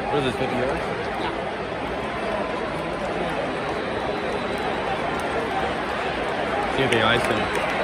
What is this, 50 yards? Yeah. See if they ice him.